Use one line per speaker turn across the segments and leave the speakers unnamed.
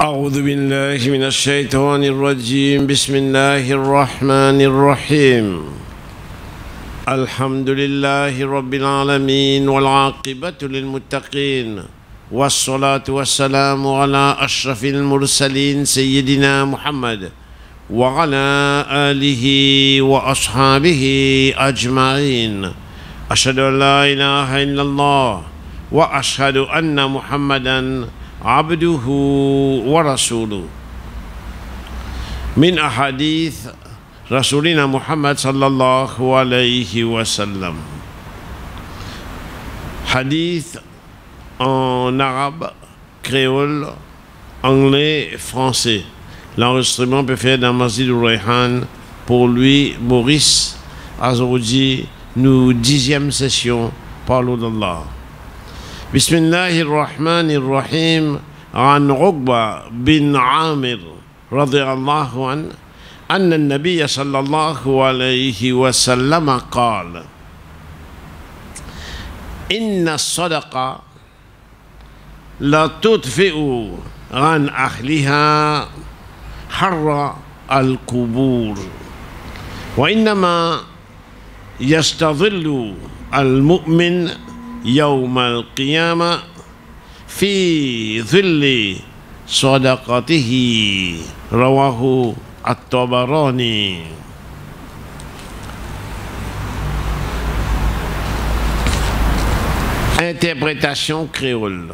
أعوذ بالله من الشيطان الرجيم بسم الله الرحمن الرحيم الحمد لله رب العالمين والعاقبة للمتقين والصلاة والسلام على أشرف المرسلين سيدنا محمد وعلى آله وأصحابه أجمعين أشهد أن لا إله إلا الله وأشهد أن محمدًا عبده ورسوله من أحاديث رسولنا محمد صلى الله عليه وسلم. Hadith en arabe, créole, anglais, français. L'enregistrement peut faire dans Masjid Rayhan. Pour lui, Maurice Azouji, nous 10e session, parlons d'Allah. بسم الله الرحمن الرحيم عن عقبة بن عامر رضي الله عنه أن النبي صلى الله عليه وسلم قال إن الصدقة لا تطفئ عن أهلها حر القبور وإنما يستظل المؤمن يوم القيامة في ظل صدقته رواه الطبراني. Interprétation créole.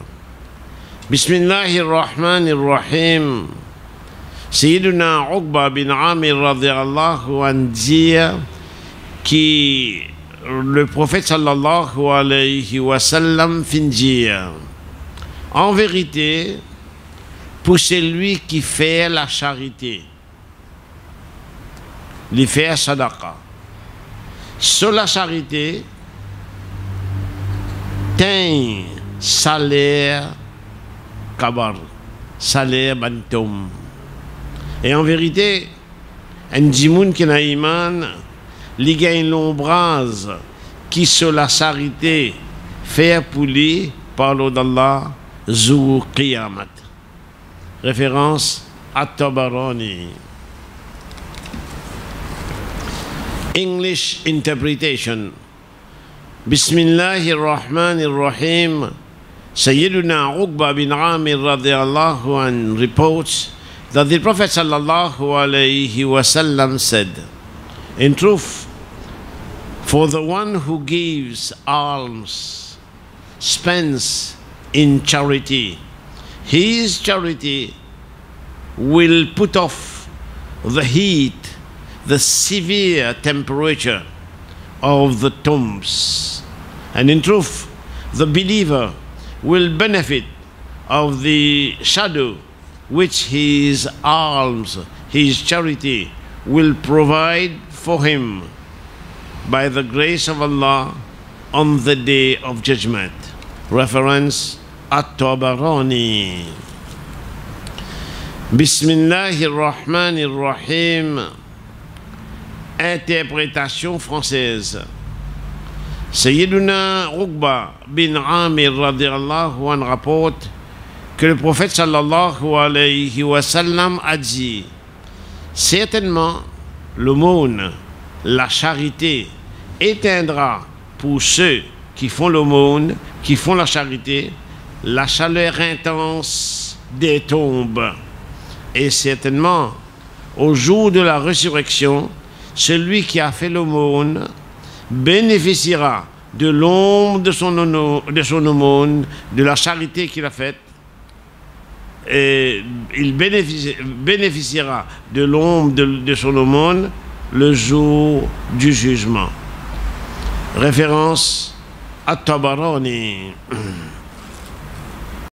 Bismillahirrahmanirrahim. Sayyiduna Uqba bin Amir radhiyallahu anhu dit qui le prophète sallallahu alayhi wa sallam fin dire en vérité pour celui qui fait la charité lui fait sadaqa sur la charité ten salaire kabar salaire bantom et en vérité un djimoun qui n'a iman li gagne l'ombrage qui sur la charité fait pour lui par l'eau d'Allah Zou Qiyamat. Référence à Tabarani. English interpretation. Bismillahir Rahmanir Rahim. Sayyiduna Uqba bin Amir radhiyallahu anhu reports that the Prophet sallallahu alayhi wasallam said, in truth, for the one who gives alms, spends in charity, his charity will put off the heat, the severe temperature of the tombs. And in truth, the believer will benefit of the shadow which his alms, his charity will provide for him by the grace of Allah on the day of judgment. Reference At-Tabarani. Bismillahirrahmanirrahim. Interprétation française. Sayyiduna Uqba bin Amir radhiyallahu anhu rapporte que le prophète sallallahu alayhi wa sallam a dit: certainement l'aumône, la charité éteindra pour ceux qui font l'aumône, qui font la charité, la chaleur intense des tombes. Et certainement, au jour de la résurrection, celui qui a fait l'aumône bénéficiera de l'ombre de son aumône, de la charité qu'il a faite, et il bénéficiera de l'ombre de son aumône le jour du jugement. Référence à Tabarani.